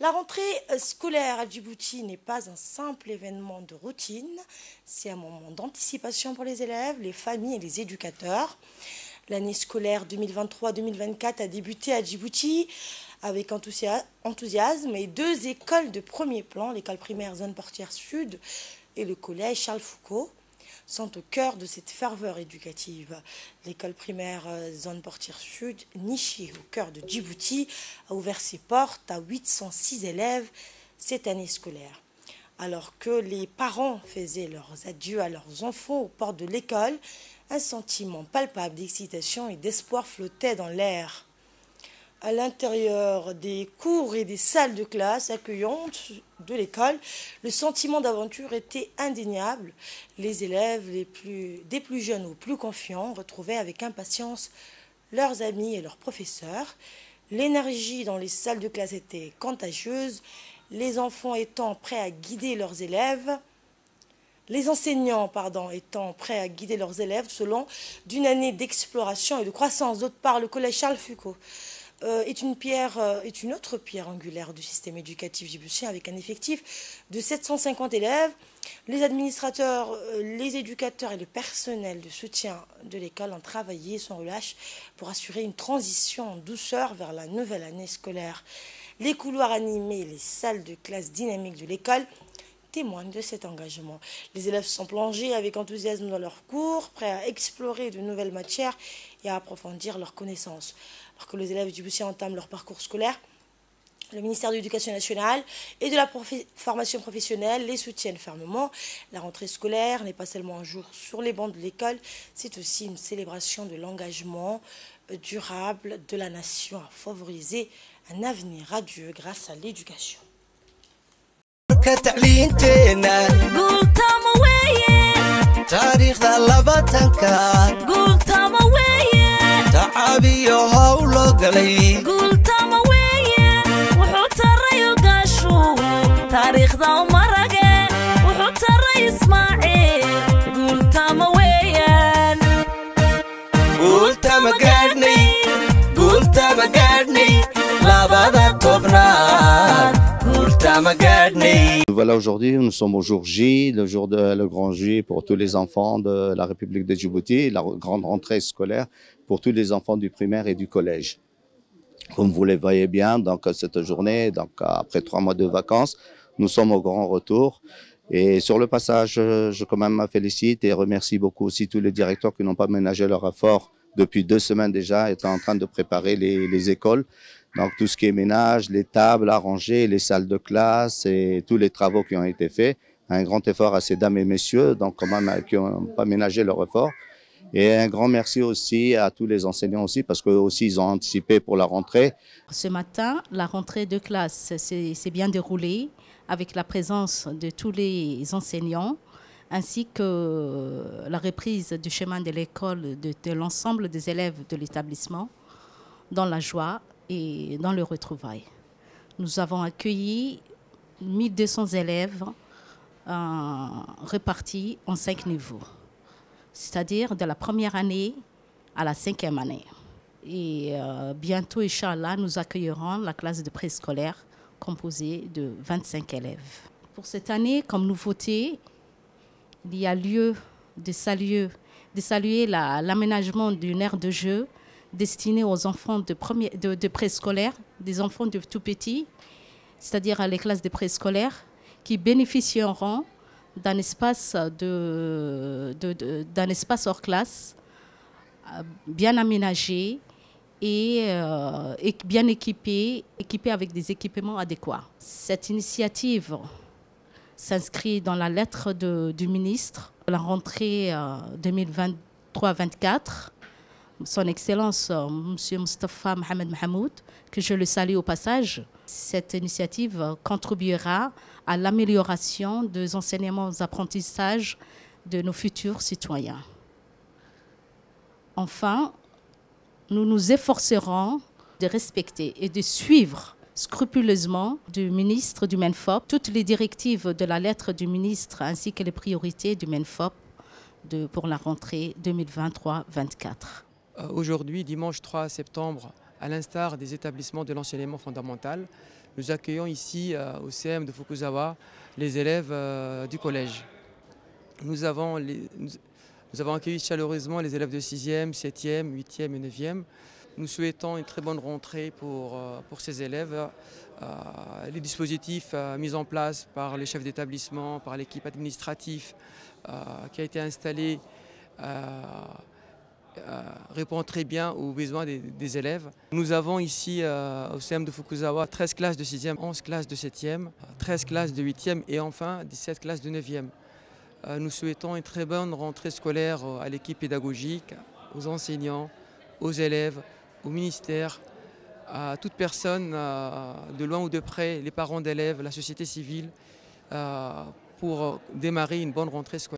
La rentrée scolaire à Djibouti n'est pas un simple événement de routine, c'est un moment d'anticipation pour les élèves, les familles et les éducateurs. L'année scolaire 2023-2024 a débuté à Djibouti avec enthousiasme et deux écoles de premier plan, l'école primaire Zone Portière Sud et le collège Charles Foucault, sont au cœur de cette ferveur éducative. L'école primaire Zone Portière Sud, nichée au cœur de Djibouti, a ouvert ses portes à 806 élèves cette année scolaire. Alors que les parents faisaient leurs adieux à leurs enfants aux portes de l'école, un sentiment palpable d'excitation et d'espoir flottait dans l'air. À l'intérieur des cours et des salles de classe accueillantes de l'école, le sentiment d'aventure était indéniable. Les élèves, des plus jeunes aux plus confiants, retrouvaient avec impatience leurs amis et leurs professeurs. L'énergie dans les salles de classe était contagieuse, les enfants étant prêts à guider leurs élèves. Les enseignants, étant prêts à guider leurs élèves selon d'une année d'exploration et de croissance. D'autre part, le collège Charles Foucault est une autre pierre angulaire du système éducatif djiboutien avec un effectif de 750 élèves. Les administrateurs, les éducateurs et le personnel de soutien de l'école ont travaillé sans relâche pour assurer une transition en douceur vers la nouvelle année scolaire. Les couloirs animés, les salles de classe dynamiques de l'école témoignent de cet engagement. Les élèves sont plongés avec enthousiasme dans leurs cours, prêts à explorer de nouvelles matières et à approfondir leurs connaissances. Alors que les élèves djiboutiens entament leur parcours scolaire, le ministère de l'Éducation nationale et de la formation professionnelle les soutiennent fermement. La rentrée scolaire n'est pas seulement un jour sur les bancs de l'école, c'est aussi une célébration de l'engagement durable de la nation à favoriser un avenir radieux grâce à l'éducation. كتعلينتنا قلت مويه تاريخ لباتنكا قلت مويه تعابي هولو قلي قلت مويه وحوت الري قاشو تاريخ ذا مرقه وحوت الري اسماعيل قلت مويه قلت مقادني لبادا توبنات Voilà, aujourd'hui, nous sommes au jour J, le jour de le grand J pour tous les enfants de la République de Djibouti, la grande rentrée scolaire pour tous les enfants du primaire et du collège. Comme vous le voyez bien, donc cette journée, donc après 3 mois de vacances, nous sommes au grand retour. Et sur le passage, je quand même félicite et remercie beaucoup aussi tous les directeurs qui n'ont pas ménagé leur effort depuis 2 semaines déjà, étant en train de préparer les écoles. Donc tout ce qui est ménage, les tables à ranger, les salles de classe et tous les travaux qui ont été faits. Un grand effort à ces dames et messieurs, donc quand même qui n'ont pas ménagé leur effort. Et un grand merci aussi à tous les enseignants aussi, parce qu'eux aussi ils ont anticipé pour la rentrée. Ce matin, la rentrée de classe s'est bien déroulée avec la présence de tous les enseignants, ainsi que la reprise du chemin de l'école de l'ensemble des élèves de l'établissement, dans la joie et dans le retrouvail. Nous avons accueilli 1200 élèves répartis en 5 niveaux, c'est-à-dire de la première année à la 5e année. Et bientôt, Inch'Allah, nous accueillerons la classe de préscolaire composée de 25 élèves. Pour cette année, comme nouveauté, il y a lieu de saluer l'aménagement d'une aire de jeu destinée aux enfants de préscolaire, des enfants de tout petits, c'est-à-dire les classes de préscolaire, qui bénéficieront d'un espace, d'un espace hors classe bien aménagé et bien équipé avec des équipements adéquats. Cette initiative s'inscrit dans la lettre du ministre de la rentrée 2023-24, Son Excellence M. Moustapha Mohamed Mahamoud, que je le salue au passage. Cette initiative contribuera à l'amélioration des enseignements et apprentissages de nos futurs citoyens. Enfin, nous nous efforcerons de respecter et de suivre scrupuleusement du ministre du MENFOP toutes les directives de la lettre du ministre ainsi que les priorités du MENFOP pour la rentrée 2023-24. Aujourd'hui, dimanche 3 septembre, à l'instar des établissements de l'enseignement fondamental, nous accueillons ici au CM de Fukuzawa les élèves du collège. Nous avons accueilli chaleureusement les élèves de 6e, 7e, 8e et 9e. Nous souhaitons une très bonne rentrée pour ces élèves. Les dispositifs mis en place par les chefs d'établissement, par l'équipe administrative qui a été installée répond très bien aux besoins des élèves. Nous avons ici au CM de Fukuzawa 13 classes de 6e, 11 classes de 7e, 13 classes de 8e et enfin 17 classes de 9e. Nous souhaitons une très bonne rentrée scolaire à l'équipe pédagogique, aux enseignants, aux élèves, au ministère, à toute personne de loin ou de près, les parents d'élèves, la société civile, pour démarrer une bonne rentrée scolaire.